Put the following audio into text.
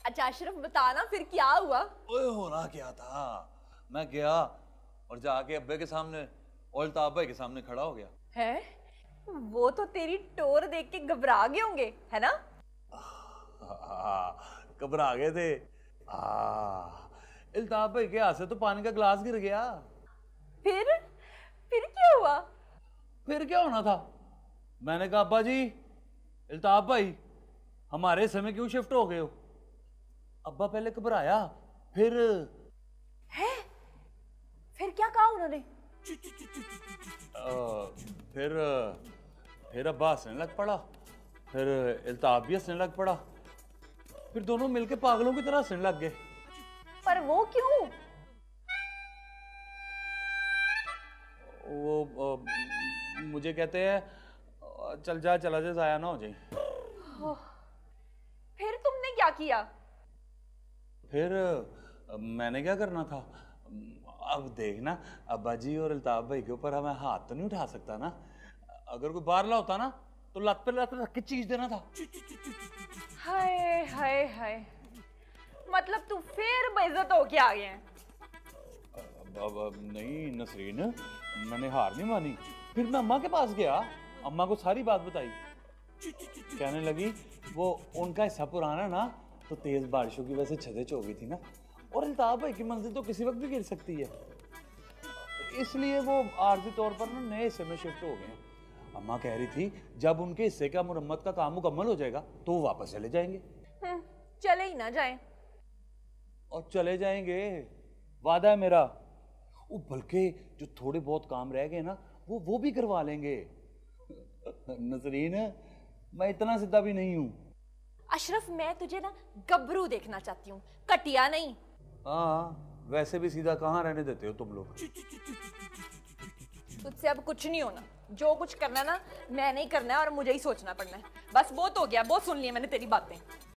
अच्छा अशरफ बताना फिर क्या हुआ? ओए होना क्या था, मैं गया और जाके अब्बे के सामने और अल्ताफ भाई के सामने खड़ा हो गया। है? वो तो तेरी टोर देख के घबरा गए होंगे, है ना? घबरा गए थे। अल्ताफ भाई के हाथ से तो पानी का गिलास गिर गया। फिर फिर क्या हुआ? फिर क्या होना था, मैंने कहा अब्बा जी, अल्ताफ भाई हमारे समय क्यों शिफ्ट हो गए हो? अब्बा पहले घबराया, फिर है? फिर क्या कहा उन्होंने? फिर अब्बा हंसने लग पड़ा, फिर अल्ताफ भी हंसने लग पड़ा, फिर दोनों मिलके पागलों की तरह हंसने लग गए। पर वो क्यों? वो मुझे कहते हैं चल जा, चला जा, जाया ना हो जाए। फिर तुमने क्या किया? फिर मैंने क्या करना था, अब देखना अब्बा जी और अल्ताफ भाई के ऊपर मैं हाथ तो नहीं उठा सकता ना। अगर कोई बाहरला होता ना तो लत पे रख के चीज देना था। हाय हाय हाय, मतलब तू फिर बेइज्जत होके आ गया है? अब नहीं नसरीन, मैंने हार नहीं मानी। फिर मैं अम्मा के पास गया, अम्मा को सारी बात बताई। कहने लगी वो उनका हिस्सा पुराना ना, तो तेज बारिशों की वजह से छतें चो गई थी ना, और अल्ताफ भाई की मंजिल तो किसी वक्त भी गिर सकती है, इसलिए वो आर्जी तौर पर ना नए हिस्से में शिफ्ट हो गए। अम्मा कह रही थी जब उनके हिस्से का मुरम्मत का काम मुकम्मल हो जाएगा तो वो वापस चले जाएंगे। चले ही ना जाएं। और चले जाएंगे, वादा है मेरा। बल्कि जो थोड़े बहुत काम रह गए ना वो भी करवा लेंगे। नसरीन, मैं इतना सीधा भी नहीं हूं। अशरफ मैं तुझे ना गबरू देखना चाहती हूँ, कटिया नहीं। हाँ, वैसे भी सीधा कहाँ रहने देते हो तुम लोग। तुझसे अब कुछ नहीं होना, जो कुछ करना ना मैंने ही करना है और मुझे ही सोचना पड़ना है। बस बहुत हो गया, बहुत सुन लिया मैंने तेरी बातें।